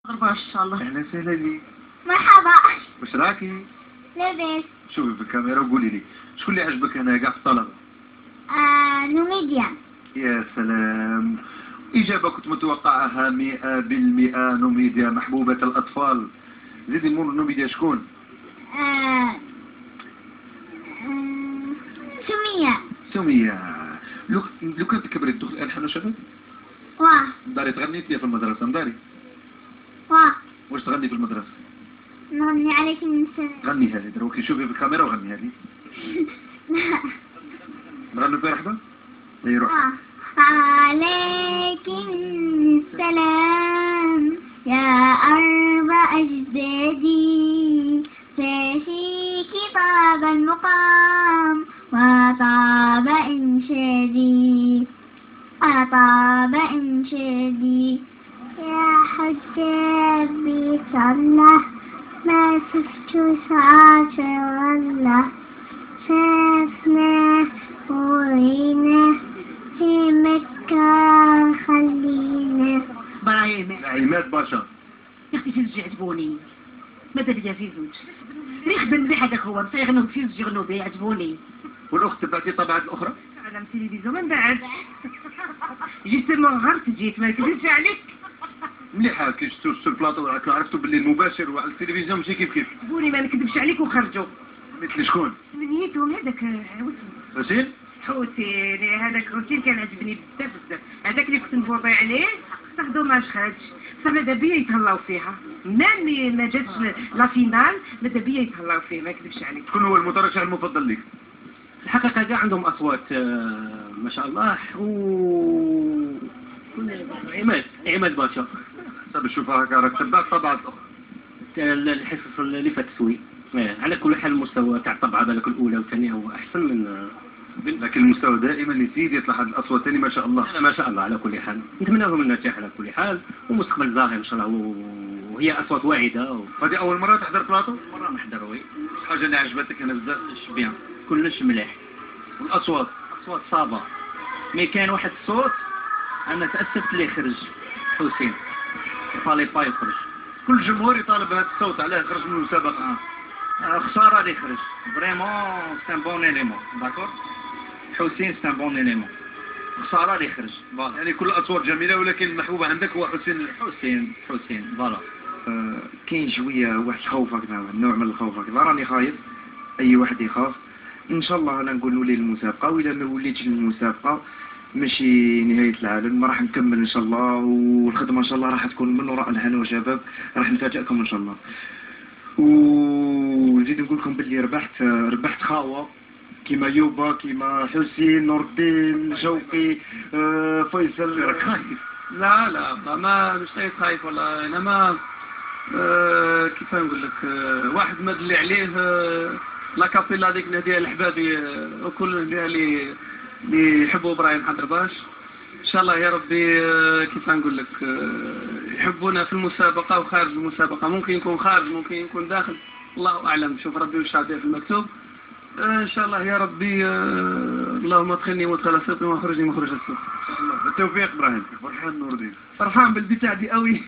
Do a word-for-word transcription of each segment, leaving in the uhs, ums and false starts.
غربة ان شاء الله. اهلا وسهلا لي. مرحبا. واش راكي؟ لاباس. شوفي في الكاميرا وقولي لي شكون اللي عجبك هنا كاع في الطلبه؟ آه نوميديا. يا سلام، اجابه كنت متوقعها مئة بالمئة. نوميديا محبوبه الاطفال. زيدي مور نوميديا شكون؟ آه آه سمية. سمية. لو لو كانت كبرت تدخل الالحان وشباب؟ واه. داري تغني انت في المدرسه؟ مداري واه. واش تغني في المدرسه؟ نغني عليك من سنة. غنيها لي دروك، شوفي في الكاميرا وغنيها لي. نغنوا فيها رحبه؟ اي روح. آه. عليك السلام يا أرض أجدادي، فيك طاب المقام وطاب إنشادي، وطاب إنشادي يا حجاب بيت الله، ما شفت ساعة والله، شافنا ورينا في مكة خلينا. براهيم عماد باشا. يا اختي في زوج عجبوني، ماذا بيا في زوج اللي يخدم مليح هذاك هو، بصح يغنوا في زوج يغنوا به عجبوني. والاخت تبعتي طبعات الاخرى؟ على التلفزيون من بعد جيت من غرت جيت ما كذبش عليك. مليحه كي شفتوا في البلاطو عرفتوا باللي المباشر وعلى التلفزيون ماشي كيف كيف. عجبوني ما نكذبش عليك وخرجوا. مثل شكون؟ سميتهم هذاك عاود حسين؟ حسين. هذاك حسين كان عجبني بزاف بزاف، هذاك اللي كنت نفوطي عليه صحدو ما خرجش، بصح ماذا بيا يتهلاو فيها، مامي ما جاتش لا فينال ماذا بيا يتهلاو فيه ما نكذبش عليك. شكون هو المترشح المفضل لك؟ الحقيقة كاع عندهم أصوات ما شاء الله. و عماد عماد باشا. طب شوفها هكا راك تبعت طبعات اخرى. الحصص اللي فاتت سوي على كل حال المستوى تاع الطبعة بالك الأولى والثانية هو أحسن من، لكن المستوى دائما يزيد يطلع هذه الاصوات ثاني ما شاء الله. أنا ما شاء الله على كل حال نتمنى لهم النجاح على كل حال ومستقبل زاهر إن شاء الله، وهي أصوات واعدة. هذه أول مرة تحضر بلاطو؟ مرة نحضر وي. حاجة اللي عجبتك هنا بزاف؟ بيان كلش مليح. والأصوات؟ أصوات صعبة، مي كان واحد الصوت أنا تأسفت ليه خرج حسين فالي با يخرج. كل الجمهور يطالب بهذا الصوت علاه خرج من المسابقة. آه. خسارة اللي خرج فريمون سي ان بون إليمون داكور. حسين سي ان بون إليمون، خسارة اللي خرج. يعني كل الأصوات جميلة ولكن المحبوب عندك هو حسين. حسين حسين فوالا. آه كاين شويه واحد الخوف هكذا، نوع من الخوف هكذا، راني خايف. اي واحد يخاف. ان شاء الله انا نقول نولي للمسابقه، واذا ما وليتش للمسابقه ماشي نهايه العالم، ما راح نكمل ان شاء الله، والخدمه ان شاء الله راح تكون من وراء الهنا وشباب، راح نفاجئكم ان شاء الله. ونزيد نقول لكم باللي ربحت ربحت خاوه كيما يوبا كيما حسين نور الدين شوقي آه فيصل. خايف؟ لا لا ما مش خايف ولا انا ما آه كيف نقول لك آه واحد ما دلي عليه آه لا كابيلا هذيك نهديها لحبابي آه وكل اللي اللي يحبوا ابراهيم حضرباش ان شاء الله يا ربي. آه كيف نقول لك آه يحبونا في المسابقه وخارج المسابقه، ممكن يكون خارج ممكن يكون داخل الله اعلم، شوف ربي وش عطيه في المكتوب. آه ان شاء الله يا ربي. آه اللهم ادخلني مدخل صدق واخرجني مخرج الصدق ان شاء الله. بالتوفيق ابراهيم. فرحان نور الدين. فرحان بالبتاع دي قوي.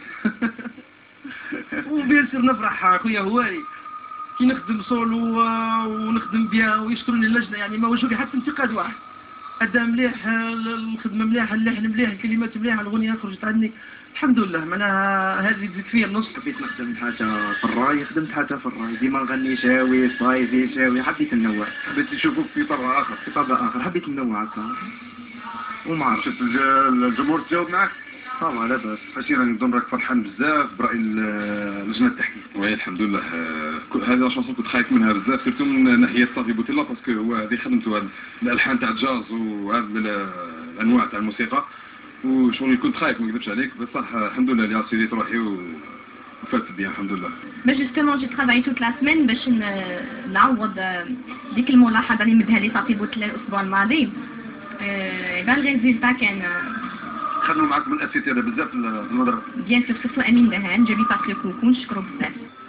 وبيصير نفرح اخويا هواي كي نخدم سولو ونخدم بيان ويشكروني اللجنه، يعني ما وجهوا لي حتى انتقاد واحد. اداء مليح، الخدمه مليحه، اللحن مليح، الكلمات مليحه، الاغنيه خرجت عني الحمد لله. معناها هذه تزيد فيا النص. حبيت نخدم حاجه في الراي، خدمت حاجه في الراي، ديما نغني شاوي صايفي شاوي، حبيت النوع. حبيت نشوفك في طبع اخر. في طبع اخر حبيت النوع هكا وما عرفتش. شفت الجمهور تجاوب معك؟ طبعا لاباس. حسين راني نظن راك فرحان بزاف براي لجنه التحكيم. وي الحمد لله. هذه لاشونسون كنت خايف منها بزاف، سيرتو من ناحيه صافي بوتيلا، باسكو هو هذه خدمته الالحان تاع الجاز وهذه الانواع تاع الموسيقى، وشغل كنت خايف ما نكذبش عليك، بصح الحمد لله اللي عسيريت روحي وفات بيان الحمد لله. باش جوستومون جي ترافاي توت لا سمين باش نعوض ديك الملاحظه اللي مدها لي صافي بوتيلا الاسبوع الماضي. بان الريزلتا كان خدموا معكم الاساتذه بزاف في المدرسه. بيان سور سورتو امين دهان جابي باتريك كوكو نشكرو بزاف.